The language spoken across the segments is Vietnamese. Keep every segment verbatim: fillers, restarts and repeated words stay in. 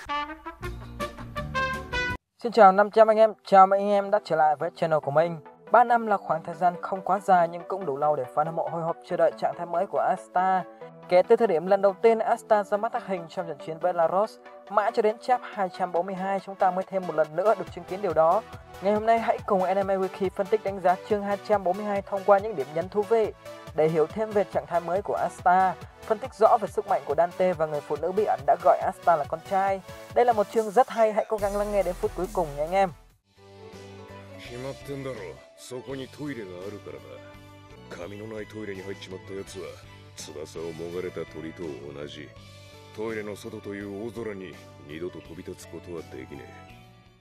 Xin chào năm trăm anh em, chào mừng anh em đã trở lại với channel của mình. ba năm là khoảng thời gian không quá dài nhưng cũng đủ lâu để fan hâm mộ hồi hộp chờ đợi trạng thái mới của Asta. Kể từ thời điểm lần đầu tiên Asta ra mắt tác hình trong trận chiến Belarus, mãi cho đến chap hai trăm bốn mươi hai chúng ta mới thêm một lần nữa được chứng kiến điều đó. Ngày hôm nay hãy cùng Anime Wiki phân tích đánh giá chương hai trăm bốn mươi hai thông qua những điểm nhấn thú vị để hiểu thêm về trạng thái mới của Asta, phân tích rõ về sức mạnh của Dante và người phụ nữ bí ẩn đã gọi Asta là con trai. Đây là một chương rất hay, hãy cố gắng lắng nghe đến phút cuối cùng nhé anh em. 決まってんだろ、そこにトイレがあるからだ。髪のないトイレに入っちまったやつは翼をもがれた鳥と同じ。トイレの外という大空に二度と飛び立つことはできねえ。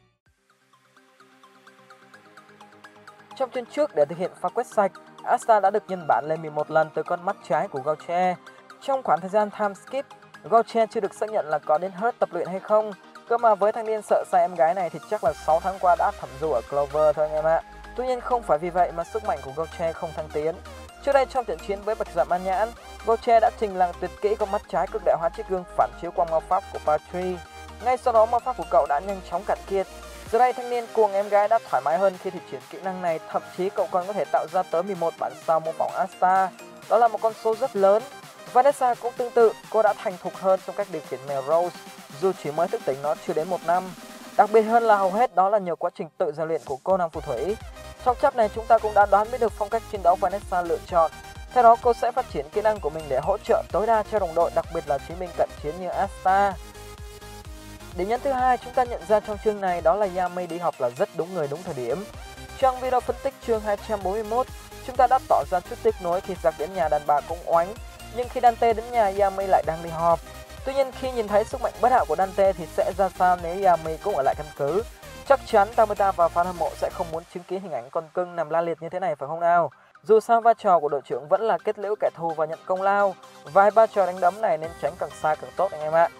Trong chương trước, để thực hiện pha quét sạch, Asta đã được nhân bản lên mười một lần từ con mắt trái của Gautier. Trong khoảng thời gian time skip, Gautier chưa được xác nhận là có đến hết tập luyện hay không. Cơ mà với thanh niên sợ sai em gái này thì chắc là sáu tháng qua đã thẩm du ở Clover thôi anh em ạ. Tuy nhiên không phải vì vậy mà sức mạnh của Gautier không thăng tiến. Trước đây trong trận chiến với Bạch Dạ Ma Nhãn, Gautier đã trình làng tuyệt kỹ con mắt trái cực đại hóa chiếc gương phản chiếu quang ma pháp của Patry. Ngay sau đó ma pháp của cậu đã nhanh chóng cạn kiệt. Giờ đây thanh niên cuồng em gái đã thoải mái hơn khi thi triển kỹ năng này, thậm chí cậu còn có thể tạo ra tới mười một bản sao mô phỏng Asta. Đó là một con số rất lớn. Vanessa cũng tương tự, cô đã thành thục hơn trong cách điều khiển mèo Rose, dù chỉ mới thức tỉnh nó chưa đến một năm. Đặc biệt hơn là hầu hết đó là nhờ quá trình tự rèn luyện của cô nàng phù thủy. Trong chap này chúng ta cũng đã đoán biết được phong cách chiến đấu Vanessa lựa chọn. Theo đó cô sẽ phát triển kỹ năng của mình để hỗ trợ tối đa cho đồng đội, đặc biệt là chiến binh cận chiến như Asta. Điểm nhấn thứ hai chúng ta nhận ra trong chương này đó là Yami đi học là rất đúng người đúng thời điểm. Trong video phân tích chương hai trăm bốn mươi mốt, chúng ta đã tỏ ra chút tiếc nuối khi giặc đến nhà đàn bà cũng oánh, nhưng khi Dante đến nhà Yami lại đang đi họp. Tuy nhiên khi nhìn thấy sức mạnh bất hảo của Dante thì sẽ ra sao nếu Yami cũng ở lại căn cứ? Chắc chắn Tamata và fan hâm mộ sẽ không muốn chứng kiến hình ảnh con cưng nằm la liệt như thế này phải không nào? Dù sao vai trò của đội trưởng vẫn là kết liễu kẻ thù và nhận công lao. Vài ba trò đánh đấm này nên tránh càng xa càng tốt anh em ạ.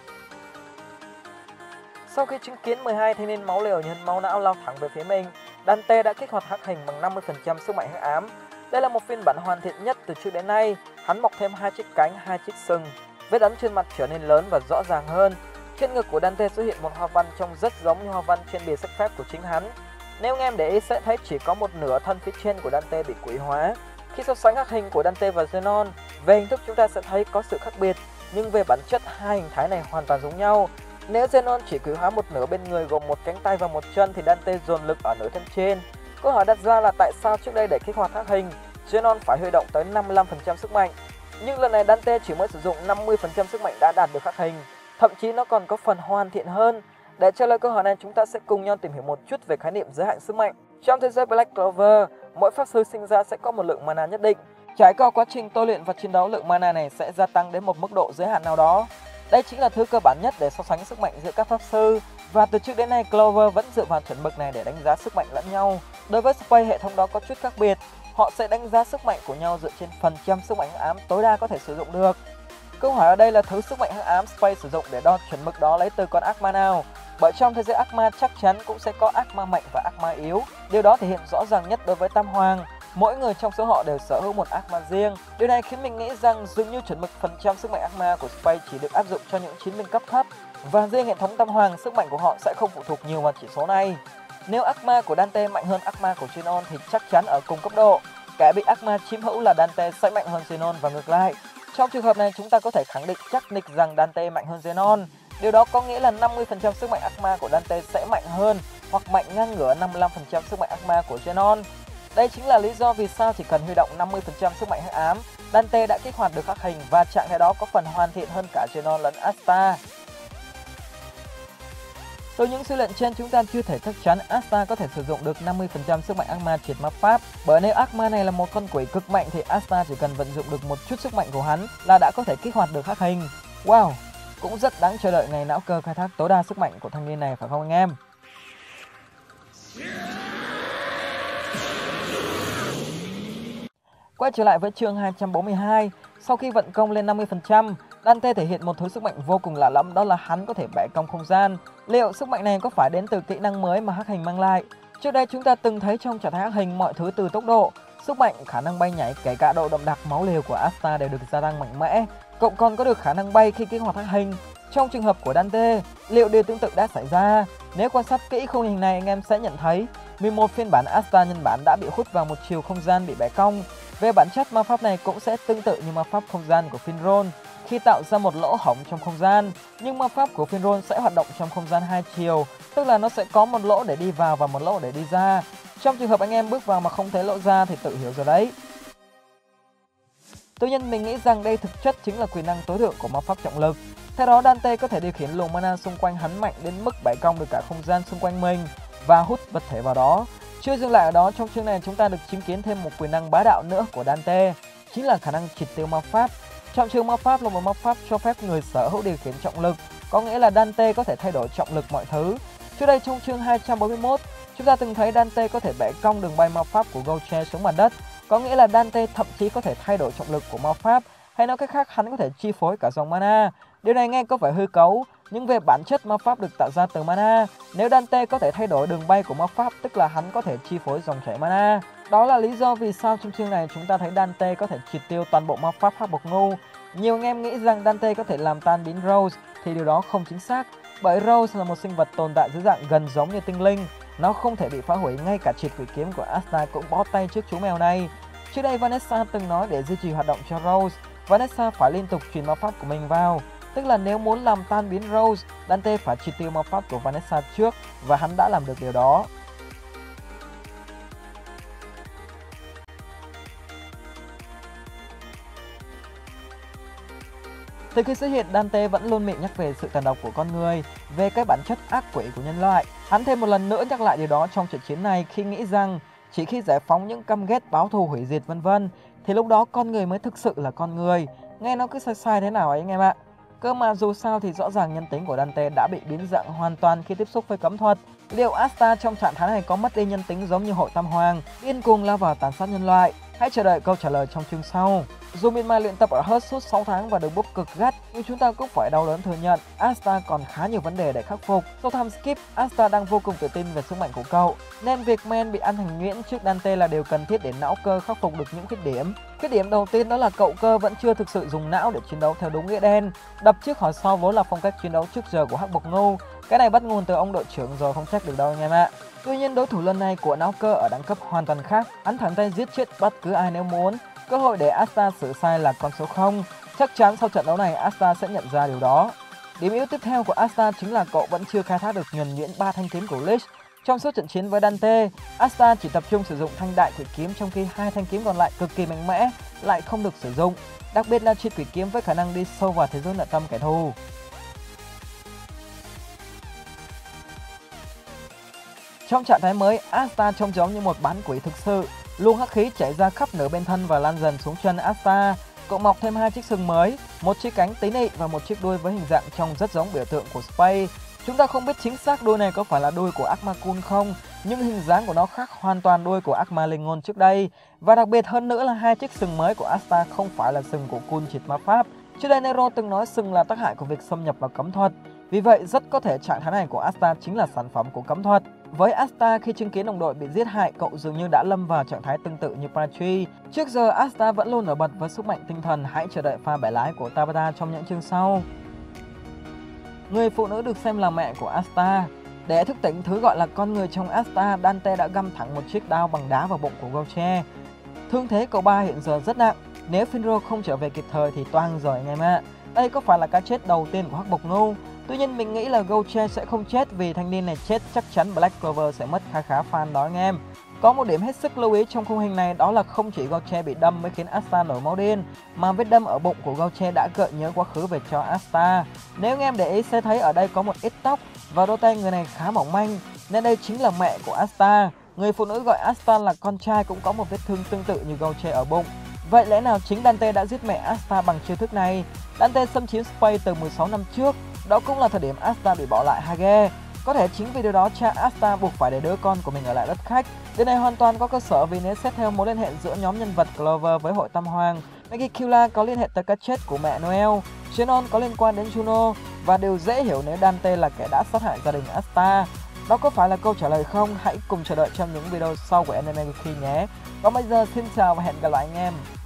Sau khi chứng kiến mười hai thanh niên máu liều nhân máu não lao thẳng về phía mình, Dante đã kích hoạt hắc hình bằng năm mươi phần trăm sức mạnh hắc ám. Đây là một phiên bản hoàn thiện nhất từ trước đến nay. Hắn mọc thêm hai chiếc cánh, hai chiếc sừng. Vết ấn trên mặt trở nên lớn và rõ ràng hơn. Trên ngực của Dante xuất hiện một hoa văn trông rất giống như hoa văn trên bìa sách phép của chính hắn. Nếu anh em để ý sẽ thấy chỉ có một nửa thân phía trên của Dante bị quỷ hóa. Khi so sánh hắc hình của Dante và Zenon, về hình thức chúng ta sẽ thấy có sự khác biệt, nhưng về bản chất hai hình thái này hoàn toàn giống nhau. Nếu Zenon chỉ quỷ hóa một nửa bên người gồm một cánh tay và một chân thì Dante dồn lực ở nửa thân trên. Câu hỏi đặt ra là tại sao trước đây để kích hoạt hắc hình, Zenon phải huy động tới năm mươi lăm phần trăm sức mạnh, nhưng lần này Dante chỉ mới sử dụng năm mươi phần trăm sức mạnh đã đạt được hắc hình, thậm chí nó còn có phần hoàn thiện hơn. Để trả lời câu hỏi này chúng ta sẽ cùng nhau tìm hiểu một chút về khái niệm giới hạn sức mạnh. Trong thế giới Black Clover, mỗi pháp sư sinh ra sẽ có một lượng mana nhất định. Trải qua quá trình tôi luyện và chiến đấu, lượng mana này sẽ gia tăng đến một mức độ giới hạn nào đó. Đây chính là thứ cơ bản nhất để so sánh sức mạnh giữa các pháp sư, và từ trước đến nay Clover vẫn dựa vào chuẩn mực này để đánh giá sức mạnh lẫn nhau. Đối với Space, hệ thống đó có chút khác biệt. Họ sẽ đánh giá sức mạnh của nhau dựa trên phần trăm sức mạnh hắc ám tối đa có thể sử dụng được. Câu hỏi ở đây là thứ sức mạnh hắc ám Space sử dụng để đo chuẩn mực đó lấy từ con ác ma nào? Bởi trong thế giới ác ma chắc chắn cũng sẽ có ác ma mạnh và ác ma yếu. Điều đó thể hiện rõ ràng nhất đối với Tam Hoàng. Mỗi người trong số họ đều sở hữu một ác ma riêng. Điều này khiến mình nghĩ rằng dường như chuẩn mực phần trăm sức mạnh ác ma của Space chỉ được áp dụng cho những chiến binh cấp thấp, và riêng hệ thống Tam Hoàng sức mạnh của họ sẽ không phụ thuộc nhiều vào chỉ số này. Nếu ác ma của Dante mạnh hơn ác ma của Zenon thì chắc chắn ở cùng cấp độ, kẻ bị ác ma chiếm hữu là Dante sẽ mạnh hơn Zenon và ngược lại. Trong trường hợp này chúng ta có thể khẳng định chắc nịch rằng Dante mạnh hơn Zenon. Điều đó có nghĩa là năm mươi phần trăm sức mạnh ác ma của Dante sẽ mạnh hơn hoặc mạnh ngang ngửa năm mươi lăm phần trăm sức mạnh ác ma của Zenon. Đây chính là lý do vì sao chỉ cần huy động năm mươi phần trăm sức mạnh hắc ám, Dante đã kích hoạt được hắc hình, và trạng thái đó có phần hoàn thiện hơn cả Zenon lẫn Asta. Từ những suy luận trên chúng ta chưa thể chắc chắn Asta có thể sử dụng được năm mươi phần trăm sức mạnh ác ma triệt ma pháp, bởi nếu ác ma này là một con quỷ cực mạnh thì Asta chỉ cần vận dụng được một chút sức mạnh của hắn là đã có thể kích hoạt được hắc hình. Wow, cũng rất đáng chờ đợi ngày não cơ khai thác tối đa sức mạnh của thanh niên này phải không anh em? Quay trở lại với chương hai trăm bốn mươi hai, sau khi vận công lên năm mươi phần trăm, Dante thể hiện một thứ sức mạnh vô cùng lạ lẫm, đó là hắn có thể bẻ cong không gian. Liệu sức mạnh này có phải đến từ kỹ năng mới mà hắc hình mang lại? Trước đây chúng ta từng thấy trong trạng thái hắc hình mọi thứ từ tốc độ, sức mạnh, khả năng bay nhảy, kể cả độ đậm đặc máu liều của Asta đều được gia tăng mạnh mẽ. Cậu còn có được khả năng bay khi kích hoạt hắc hình. Trong trường hợp của Dante, liệu điều tương tự đã xảy ra? Nếu quan sát kỹ khung hình này, anh em sẽ nhận thấy mười một phiên bản Asta nhân bản đã bị hút vào một chiều không gian bị bẻ cong. Về bản chất, ma pháp này cũng sẽ tương tự như ma pháp không gian của Finrod khi tạo ra một lỗ hổng trong không gian, nhưng ma pháp của Finrod sẽ hoạt động trong không gian hai chiều, tức là nó sẽ có một lỗ để đi vào và một lỗ để đi ra. Trong trường hợp anh em bước vào mà không thấy lỗ ra thì tự hiểu rồi đấy. Tuy nhiên mình nghĩ rằng đây thực chất chính là quyền năng tối thượng của ma pháp trọng lực. Theo đó, Dante có thể điều khiển luồng mana xung quanh hắn mạnh đến mức bẻ cong được cả không gian xung quanh mình và hút vật thể vào đó. Chưa dừng lại ở đó, trong chương này chúng ta được chứng kiến thêm một quyền năng bá đạo nữa của Dante, chính là khả năng triệt tiêu ma pháp. Trọng trường ma pháp là một ma pháp cho phép người sở hữu điều khiển trọng lực, có nghĩa là Dante có thể thay đổi trọng lực mọi thứ. Trước đây trong chương hai trăm bốn mươi mốt, chúng ta từng thấy Dante có thể bẻ cong đường bay ma pháp của Gauche xuống mặt đất, có nghĩa là Dante thậm chí có thể thay đổi trọng lực của ma pháp, hay nói cách khác, hắn có thể chi phối cả dòng mana. Điều này nghe có vẻ hư cấu, nhưng về bản chất ma pháp được tạo ra từ mana. Nếu Dante có thể thay đổi đường bay của ma pháp, tức là hắn có thể chi phối dòng chảy mana. Đó là lý do vì sao trong chương này chúng ta thấy Dante có thể triệt tiêu toàn bộ ma pháp hắc bộc ngu. Nhiều anh em nghĩ rằng Dante có thể làm tan biến Rose thì điều đó không chính xác, bởi Rose là một sinh vật tồn tại dưới dạng gần giống như tinh linh. Nó không thể bị phá hủy, ngay cả triệt quỷ kiếm của Asta cũng bó tay trước chú mèo này. Trước đây Vanessa từng nói để duy trì hoạt động cho Rose, Vanessa phải liên tục truyền ma pháp của mình vào. Tức là nếu muốn làm tan biến Rose, Dante phải triệt tiêu ma pháp của Vanessa trước, và hắn đã làm được điều đó. Từ khi xuất hiện, Dante vẫn luôn miệng nhắc về sự tàn độc của con người, về cái bản chất ác quỷ của nhân loại. Hắn thêm một lần nữa nhắc lại điều đó trong trận chiến này khi nghĩ rằng chỉ khi giải phóng những căm ghét, báo thù, hủy diệt vân vân thì lúc đó con người mới thực sự là con người. Nghe nó cứ sai sai thế nào ấy anh em ạ. Cơ mà dù sao thì rõ ràng nhân tính của Dante đã bị biến dạng hoàn toàn khi tiếp xúc với cấm thuật. Liệu Asta trong trạng thái này có mất đi nhân tính giống như Hội Tam Hoàng, điên cuồng lao vào tàn sát nhân loại? Hãy chờ đợi câu trả lời trong chương sau. Dù miệt mài luyện tập ở Hogwarts suốt sáu tháng và được bốc cực gắt, nhưng chúng ta cũng phải đau đớn thừa nhận Asta còn khá nhiều vấn đề để khắc phục. Sau time skip, Asta đang vô cùng tự tin về sức mạnh của cậu, nên việc Men bị ăn thành nhuyễn trước Dante là điều cần thiết để não cơ khắc phục được những khuyết điểm. Khuyết điểm đầu tiên đó là cậu cơ vẫn chưa thực sự dùng não để chiến đấu theo đúng nghĩa đen. Đập trước hỏi sau vốn là phong cách chiến đấu trước giờ của hắc bộc ngu. Cái này bắt nguồn từ ông đội trưởng rồi, không trách được đâu anh em ạ. Tuy nhiên đối thủ lần này của não cơ ở đẳng cấp hoàn toàn khác, hắn thẳng tay giết chết bất cứ ai nếu muốn. Cơ hội để Asta xử sai là con số không. Chắc chắn sau trận đấu này Asta sẽ nhận ra điều đó. Điểm yếu tiếp theo của Asta chính là cậu vẫn chưa khai thác được nhuần nhuyễn ba thanh kiếm của Lich. Trong suốt trận chiến với Dante, Asta chỉ tập trung sử dụng thanh đại quỷ kiếm, trong khi hai thanh kiếm còn lại cực kỳ mạnh mẽ lại không được sử dụng, đặc biệt là triệt quỷ kiếm với khả năng đi sâu vào thế giới nội tâm kẻ thù. Trong trạng thái mới, Asta trông giống như một bán quỷ thực sự. Luồng hắc khí chảy ra khắp nửa bên thân và lan dần xuống chân Asta. Cậu mọc thêm hai chiếc sừng mới, một chiếc cánh tế nị và một chiếc đuôi với hình dạng trông rất giống biểu tượng của Spade. Chúng ta không biết chính xác đuôi này có phải là đuôi của ác ma Kun không, nhưng hình dáng của nó khác hoàn toàn đuôi của ác ma linh ngôn trước đây. Và đặc biệt hơn nữa là hai chiếc sừng mới của Asta không phải là sừng của Kun triệt ma pháp. Trước đây Nero từng nói sừng là tác hại của việc xâm nhập vào cấm thuật. Vì vậy rất có thể trạng thái này của Asta chính là sản phẩm của cấm thuật. Với Asta, khi chứng kiến đồng đội bị giết hại, cậu dường như đã lâm vào trạng thái tương tự như Patri. Trước giờ Asta vẫn luôn nổi bật với sức mạnh tinh thần. Hãy chờ đợi pha bẻ lái của Tabata trong những chương sau. Người phụ nữ được xem là mẹ của Asta. Để thức tỉnh thứ gọi là con người trong Asta, Dante đã găm thẳng một chiếc đao bằng đá vào bụng của Gauche. Thương thế cậu ba hiện giờ rất nặng. Nếu Finrod không trở về kịp thời thì toang rồi anh em ạ. Đây có phải là cái chết đầu tiên của hắc bộc ngu. Tuy nhiên mình nghĩ là Gauche sẽ không chết, vì thanh niên này chết chắc chắn Black Clover sẽ mất khá khá fan đó anh em. Có một điểm hết sức lưu ý trong khung hình này, đó là không chỉ Gauche bị đâm mới khiến Asta nổi máu điên, mà vết đâm ở bụng của Gauche đã gợi nhớ quá khứ về cho Asta. Nếu anh em để ý sẽ thấy ở đây có một ít tóc và đôi tay người này khá mỏng manh, nên đây chính là mẹ của Asta. Người phụ nữ gọi Asta là con trai cũng có một vết thương tương tự như Gauche ở bụng. Vậy lẽ nào chính Dante đã giết mẹ Asta bằng chiêu thức này? Dante xâm chiếm Spade từ mười sáu năm trước, đó cũng là thời điểm Asta bị bỏ lại Hage. Có thể chính vì điều đó cha Asta buộc phải để đứa con của mình ở lại đất khách. Điều này hoàn toàn có cơ sở, vì nếu xét theo mối liên hệ giữa nhóm nhân vật Clover với Hội Tam Hoàng, Megicula có liên hệ tới cái chết của mẹ Noel, Zenon có liên quan đến Juno, và điều dễ hiểu nếu Dante là kẻ đã sát hại gia đình Asta. Đó có phải là câu trả lời không? Hãy cùng chờ đợi trong những video sau của Anime Geeky nhé. Còn bây giờ xin chào và hẹn gặp lại anh em.